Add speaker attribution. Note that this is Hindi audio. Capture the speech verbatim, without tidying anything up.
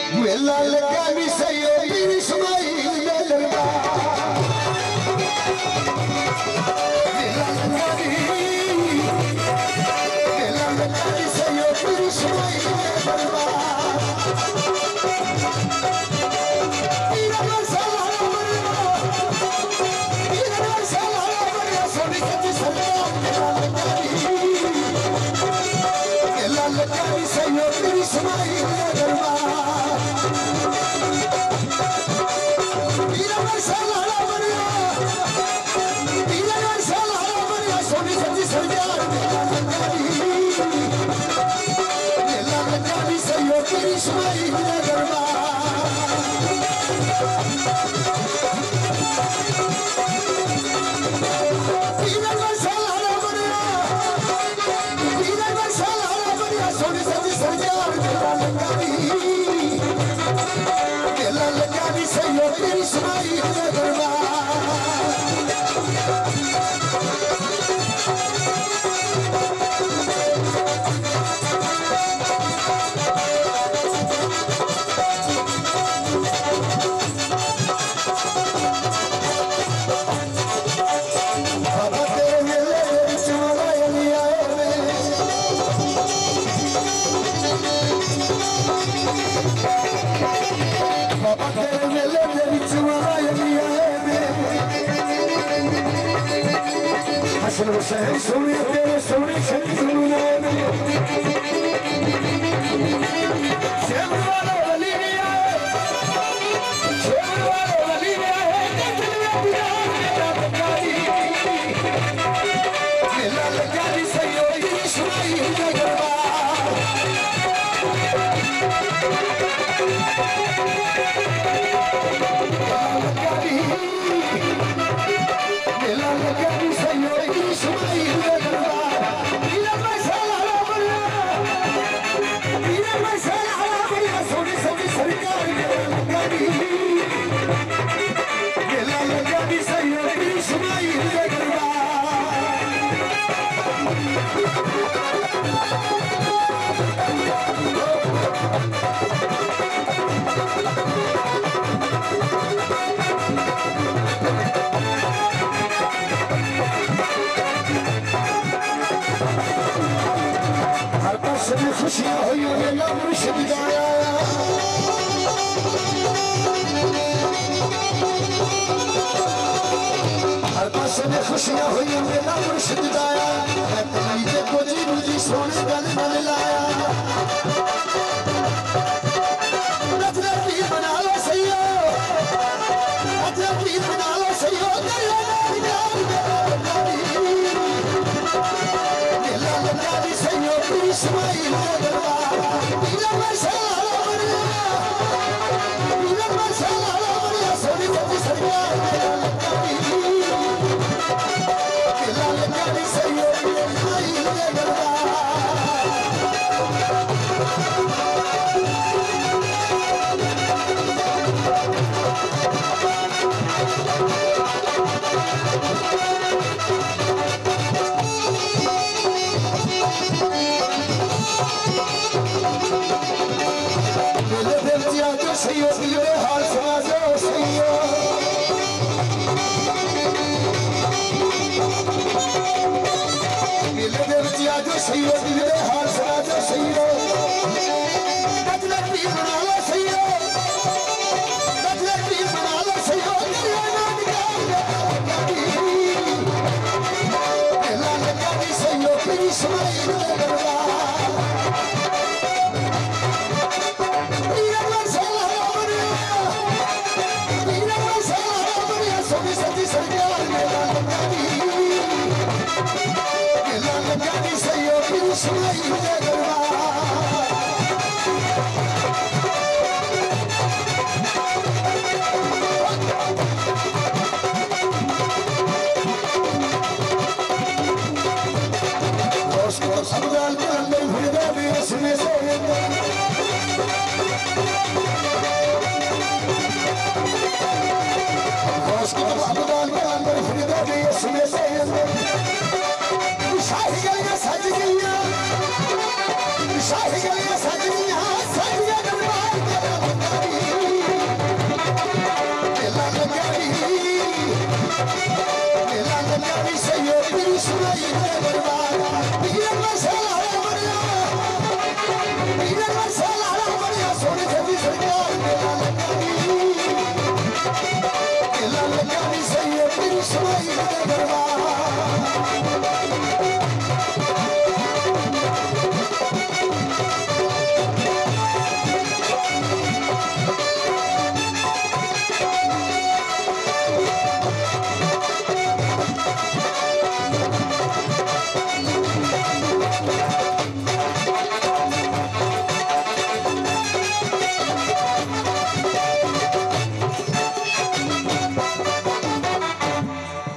Speaker 1: मेला लगा भी सयो पीर इस्माइल में दरबार मेला लगा भी मेला लगा भी सयो पीर इस्माइल में दरबार पीरा मसाला बनिया पीरा मसाला बनिया सोनी सच्ची सरकार मेला लगा भी मेला लगा भी सयो पीर इस्माइल में दरबार Sonia, Sonia, Sonia, खुशियां हुई मेला मुर्शिद गाया हर पास में खुशियां हुई मेला मुर्शिद गाया कमाई को जी मुझी सोने गल न लाया बना लो सही बना लो सही मेला लगा भी सही इस्माइल सही दिले हाल समाजो सही मिले दे विच आज सही दिले हाल समाजो सही बदला पीर बना लो सही बदला पीर बना लो सही मेला लगा भी सही पीर इस्माइल में दरबार Yes,